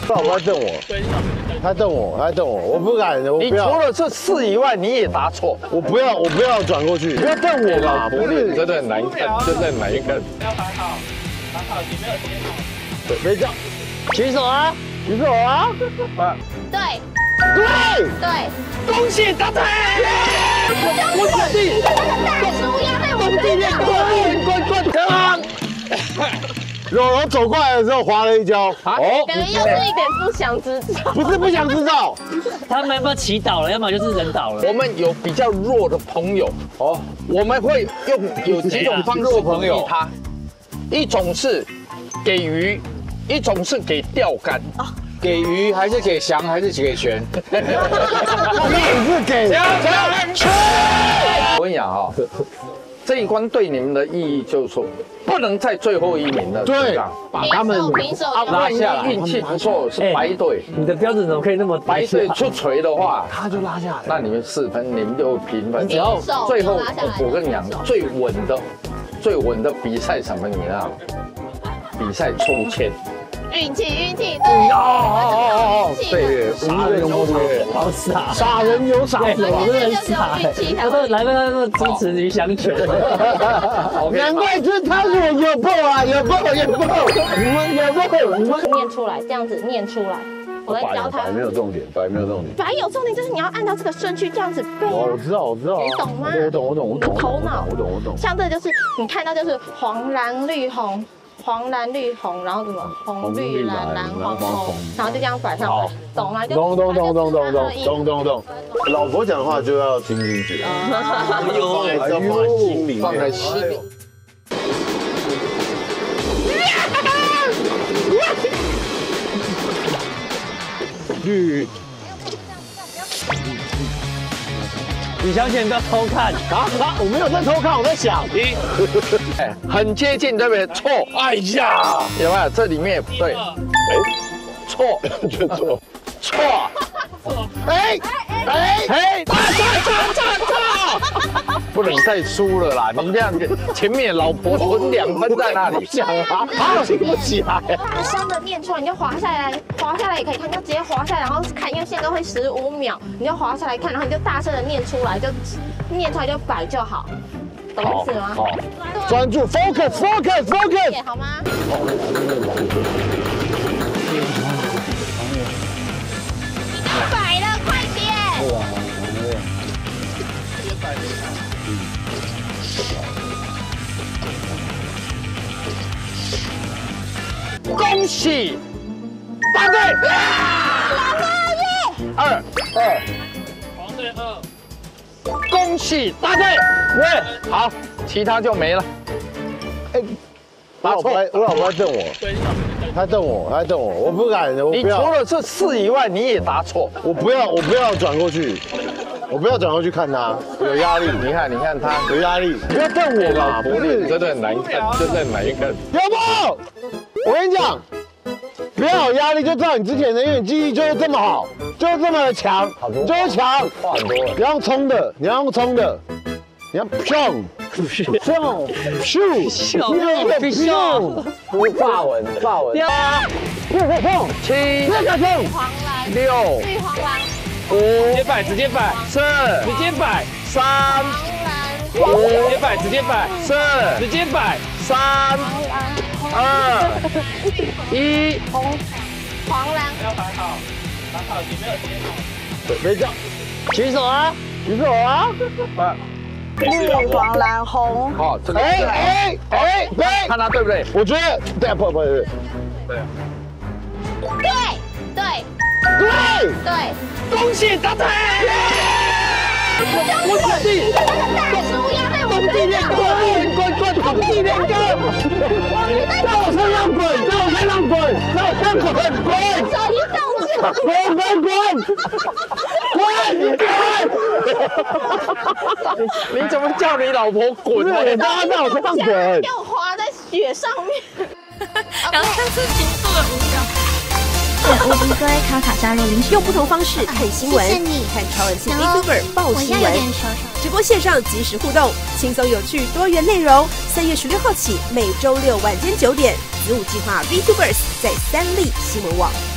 老婆在瞪我，他瞪我，我不敢，我不要。 你除了这4以外，你也答错。 我不要转过去，不要瞪我嘛，不是， 真的很难看，真的很难看。 要摆好，你没有接好。 对，没这样，举手啊，举手啊， 对， 恭喜答对！ 我小弟，大叔要被我追上。 柔柔走过来的时候滑了一跤， 感觉又是一点不想知道。 不是不想知道， 他们要不要祈祷了，要么就是人倒了。 我们有比较弱的朋友哦，我们会有几种方式鼓励他，一种是给鱼，一种是给钓竿。 给鱼还是给翔还是给拳？ 那你是给我跟你讲啊，这一关对你们的意义就是说，不能在最后1名的对， 把他们平手拉下来。运气不错是白队， 你的标准怎么可以那么低？ 白队出锤的话， 他就拉下来， 那你们4分，你们就平分。 只要最后我跟你讲，最稳的比赛什么？你知道？比赛抽签。 运气，对， 对， 杀人有对， 好傻， 傻人有傻福， 我真的很傻。我都来那么支持于翔拳， 难怪这他说有爆啊，有爆，你们有爆，你们念出来，这样子念出来。我在教他。 白没有重点，白没有重点。 白有重点，就是你要按照这个顺序这样子背。 我知道， 你懂吗？ 我懂。 头脑， 我懂。 像这就是你看到就是黄蓝绿红。黄蓝绿红，然后什么红绿蓝蓝黄红，然后就这样摆上来，懂吗？懂。 老婆讲的话就要听进去，放在心里。绿。 李小姐不要偷看我没有在偷看，我在想。 很接近，对不对？错。 哎呀， 有没有？这里面也不对。错，错。不能再输了啦！你这样子，前面老婆存2分在那里， 想啊，记不起来。 大声的念出来，你就滑下来也可以看，你就直接滑下来，然后看，因为限都会15秒，你就滑下来看，然后你就大声的念出来，就念出来就摆就好，懂意思吗？ 好，专注 ，focus， 好吗？你要摆了，快点！ 恭喜答对！2， 黄队2， 恭喜答对！好，其他就没了。 我老婆在瞪我，他瞪我，我不敢，我不要。 你除了这4以外，你也答错。 我不要转过去，看他，有压力。你看他有压力，不要瞪我嘛，不是， 真的很难看，真的很难看。 有没？我跟你讲，不要有压力，就照你之前的，因为你记忆就是这么好，就是这么的强，就是强。 话很多。 你要用冲的，你要冲， 发文。7， 黄蓝 6， 绿黄蓝 5， 直接摆 4， 直接摆 3， 黄蓝直接摆 4， 直接摆 3， 2， 1。 黄蓝。 要摆好，你没有接好。 对，没这样， 举手啊！ 绿黄蓝红。 好，这个对， 看他对不对？ 我觉得对，不， 对， 恭喜答对！ 我小弟，大叔要被我追上。 滚！地面滚！ 在我身上滚！ 手一动就。 你怎么叫你老婆滚？ 大家在我身上滚， 给我滑在雪上面。 然后但是挺速的无聊。 OB 哥卡卡加入领取，用不同方式看新闻，看超人气 VTuber 爆新闻，直播线上即时互动，轻松有趣多元内容。3月16号起，每周6晚间9点，子午计划 VTubers 在3立新闻网。